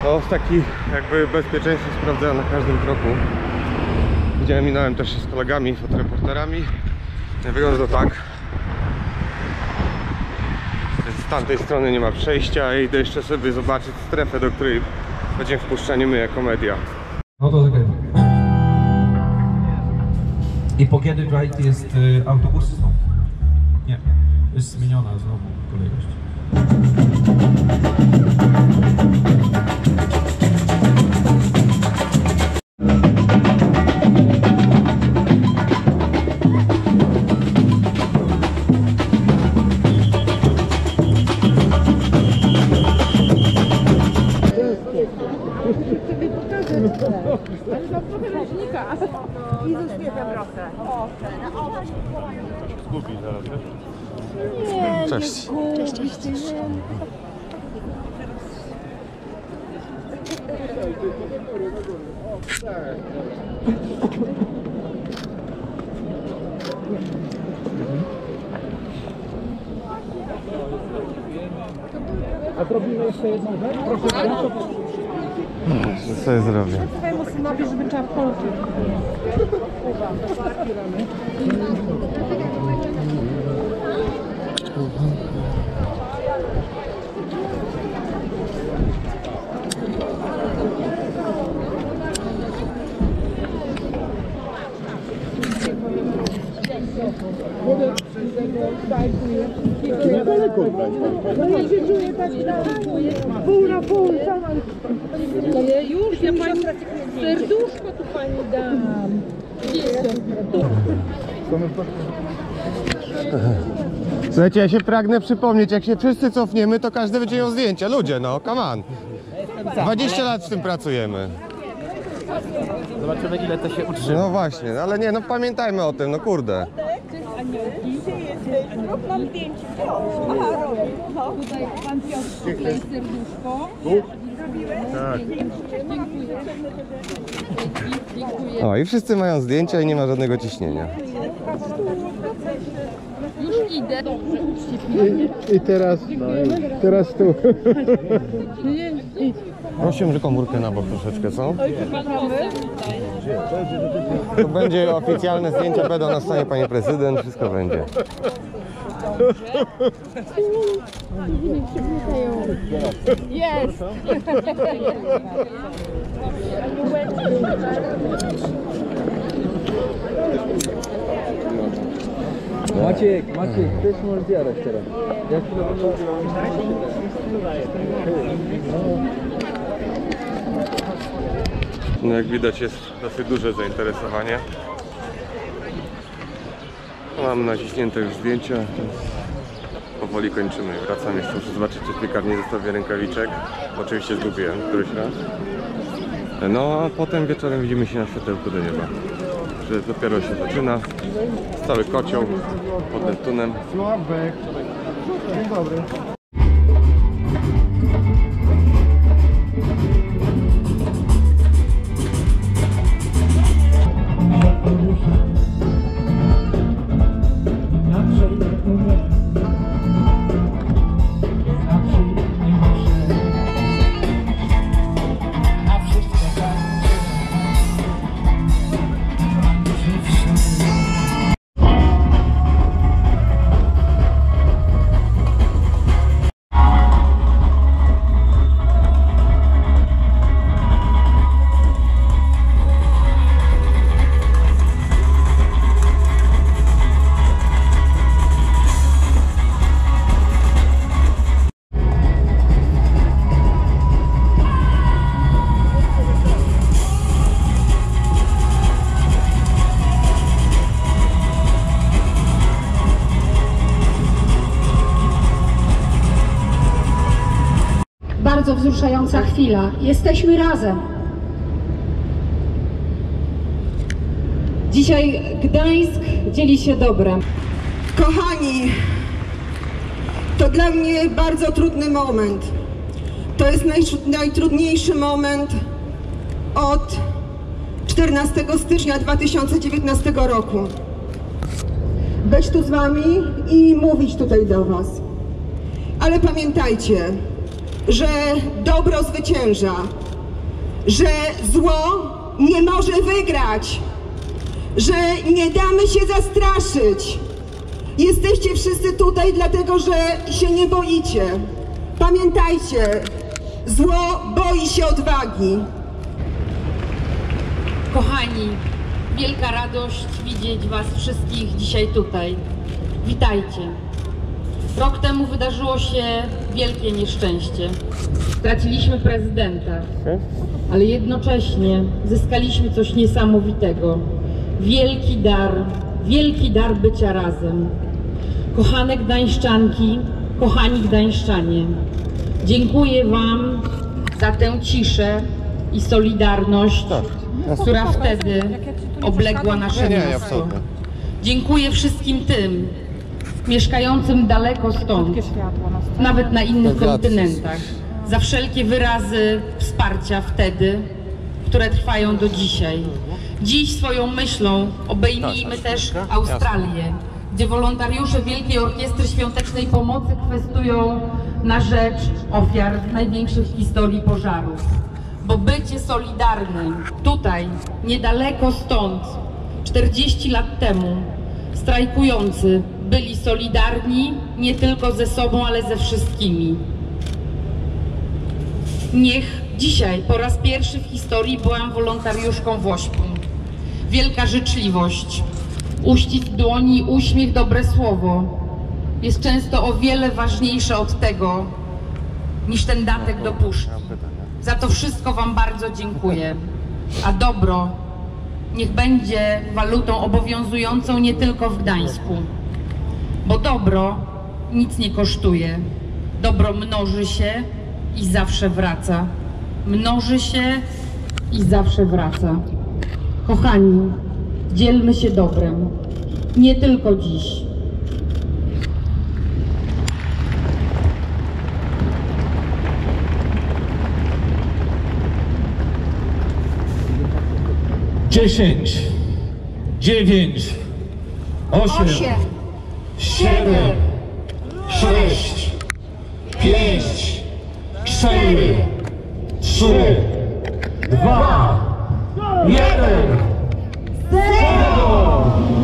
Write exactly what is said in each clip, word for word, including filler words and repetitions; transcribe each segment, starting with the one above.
No, taki jakby bezpieczeństwo sprawdzają na każdym kroku. Widziałem, minąłem też się z kolegami, fotoreporterami. Wygląda to tak. Z tamtej strony nie ma przejścia i idę jeszcze sobie zobaczyć strefę, do której będziemy wpuszczani my jako media. No to zagrajmy. I po kiedy Drive jest y, autobus? Nie, jest zmieniona znowu kolejność. I ze śmiechem trochę. Zgubi zaraz, Nie, cześć. Cześć, cześć, cześć. A zrobimy jeszcze jedną rzecz? Proszę bardzo. Co sobie zrobię? Twojemu synowi, żeby trzeba polczyć. No ja się czuję tak pół na pół. Ale już, ja pani serduszko tu pani dam. Słuchajcie, ja się pragnę przypomnieć, jak się wszyscy cofniemy, to każdy będzie miał zdjęcia. Ludzie, no, come on. dwadzieścia lat w tym pracujemy. Zobaczymy, ile to się utrzyma. No właśnie, ale nie, no pamiętajmy o tym, no kurde. Mam zdjęcie. Aha, robię. Tutaj pan Piotr, tutaj serduszko. Tak. Dziękuję. Dziękuję. O, i wszyscy mają zdjęcia i nie ma żadnego ciśnienia. Już idę. Dobrze, I, i teraz, no, i teraz tu. Prosiłem, że komórkę na bok troszeczkę, co? To będzie oficjalne zdjęcia, będą na stanie pani prezydent, wszystko będzie. Jest! Maciek, Maciek, też możesz zjadać teraz. Jak to No jak widać, jest dosyć duże zainteresowanie. Mam naciśnięte już zdjęcia, więc powoli kończymy. Wracam jeszcze, muszę zobaczyć, czy w piekarni zostawię rękawiczek. Oczywiście zgubiłem któryś raz. No a potem wieczorem widzimy się na światełku do nieba. Że dopiero się zaczyna. Cały kocioł pod Neptunem. Sławek. Dzień dobry. Bardzo wzruszająca chwila. Jesteśmy razem. Dzisiaj Gdańsk dzieli się dobrem. Kochani, to dla mnie bardzo trudny moment. To jest naj, najtrudniejszy moment od czternastego stycznia dwa tysiące dziewiętnastego roku. Być tu z wami i mówić tutaj do was. Ale pamiętajcie, że dobro zwycięża, że zło nie może wygrać, że nie damy się zastraszyć. Jesteście wszyscy tutaj dlatego, że się nie boicie. Pamiętajcie, zło boi się odwagi. Kochani, wielka radość widzieć Was wszystkich dzisiaj tutaj. Witajcie. Rok temu wydarzyło się wielkie nieszczęście. Straciliśmy prezydenta, ale jednocześnie zyskaliśmy coś niesamowitego. Wielki dar, wielki dar bycia razem. Kochane Gdańszczanki, kochani Gdańszczanie, dziękuję Wam za tę ciszę i solidarność, która wtedy obległa nasze miasto. Dziękuję wszystkim tym mieszkającym daleko stąd, nawet na innych kontynentach, za wszelkie wyrazy wsparcia wtedy, które trwają do dzisiaj. Dziś swoją myślą obejmijmy też Australię, gdzie wolontariusze Wielkiej Orkiestry Świątecznej Pomocy kwestują na rzecz ofiar największych w historii pożarów. Bo bycie solidarnym tutaj, niedaleko stąd, czterdzieści lat temu, strajkujący byli solidarni nie tylko ze sobą, ale ze wszystkimi. Niech dzisiaj po raz pierwszy w historii byłam wolontariuszką w Ośpu. Wielka życzliwość, uścisk dłoni, uśmiech, dobre słowo jest często o wiele ważniejsze od tego, niż ten datek do puszki. Za to wszystko Wam bardzo dziękuję. A dobro niech będzie walutą obowiązującą nie tylko w Gdańsku. Bo dobro nic nie kosztuje. Dobro mnoży się i zawsze wraca. Mnoży się i zawsze wraca. Kochani, dzielmy się dobrem. Nie tylko dziś. dziesięć, dziewięć, osiem, siedem, sześć, pięć, cztery, trzy, dwa, jeden, zero!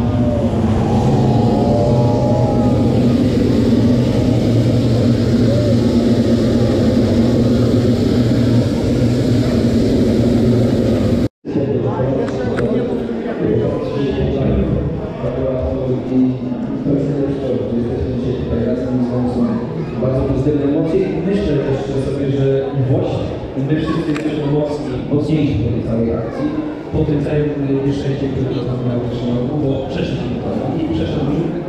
Bardzo pozytywne emocje i myślę jeszcze sobie, że właśnie my wszyscy jesteśmy mocni, mocniejsi po tej całej akcji, po tym całym nieszczęściu, które zaznamy w zeszłym roku, bo przeszliśmy to i przeszliśmy.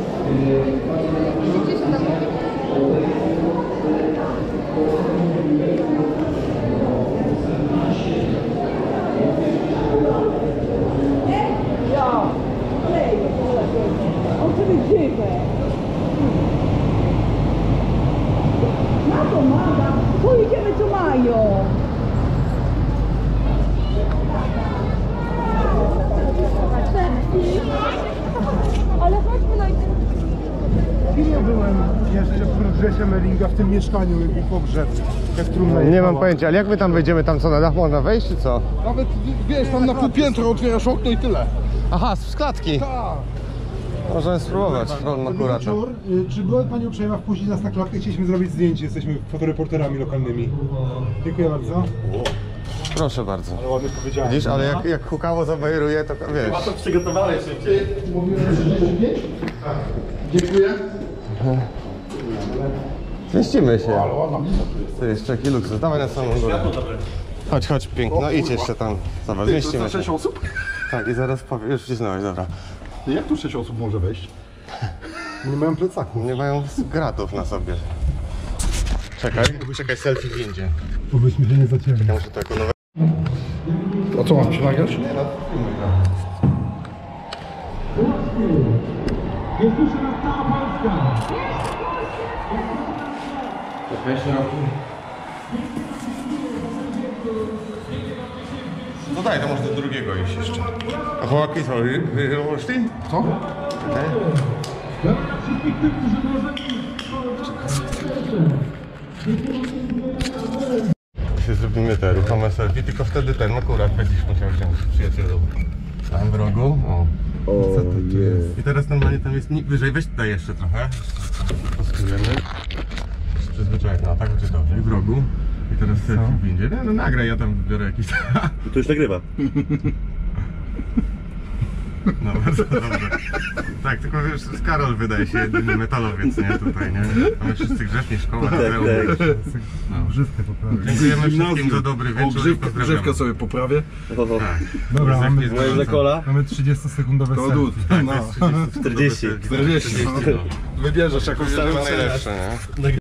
Pójdziemy tu mają. Ale chodźmy na... Ja byłem jeszcze w progresie Melinga w tym mieszkaniu, jak był pogrzeb, jak trumna Nie mam jechała. pojęcia, ale jak my tam wejdziemy, tam co, na dach można wejść, czy co? Nawet, wiesz, tam na pół piętra otwierasz okno i tyle. Aha, z klatki. Tak. Możemy spróbować, rolna akurat. Wieczór, y, czy była Pani uprzejma wpuścić nas na klatkę? Chcieliśmy zrobić zdjęcie, jesteśmy fotoreporterami lokalnymi. Dziękuję bardzo. Proszę bardzo. Ale ładnie powiedziałem. Widzisz, ale jak, jak hukało zabajeruje, to wiesz. to przygotowałeś szybciej. Mówiłem, że szybciej? Tak. Dziękuję. Zmieścimy się. To jest czeki luksus. Dawaj na samą górę. Chodź, chodź, piękno. No idź jeszcze tam. Zobacz, zmieścimy się. sześć osób? Tak, i zaraz powiem, już wcisnąłeś, dobra. Jak tu sześć osób może wejść? Nie mają plecaków. Nie mają gratów na sobie. Czekaj, czekaj, selfie w windzie. Bo byśmy się nie zacięli. Muszę to jako nowe... A co, mam przymawiać? Nie, no, filmuj go. Jest już raz cała Polska! Weź roku. No daj, to może do drugiego iść jeszcze. A chłopaki co, wyłożli? Co? Okay. Wszystkich tych, którzy może... zrobimy te ruchome selfie, tylko wtedy ten akurat będziesz musiał wziąć przyjacielu. Tam w rogu. O, O, jest. I teraz normalnie tam jest ni- wyżej, weź tutaj jeszcze trochę. Postujemy. Przyzwyczaj, no tak będzie dobrze. I w rogu. I teraz selfie będzie. No, no nagraj, ja tam biorę jakiś... To już nagrywa. No bardzo dobrze. Tak, tylko wiesz, Karol wydaje się jedyny metalowiec, nie? Tutaj, nie? A my wszyscy grzeczni, szkoła, Tak, Tadeusz. tak. No, grzywkę poprawię. Dziękujemy wszystkim za dobry wieczór i pozdrawiamy. Grzywkę sobie poprawię. Oho. Tak. Dobra, Selfie mamy, jest Moje gorące. zakola? mamy trzydziestosekundowe To selfie. dud. Tak, No. to jest trzydzieści. czterdzieści. czterdzieści. Wybierzesz jakąś To stałą jest cenę. najlepsze, nie?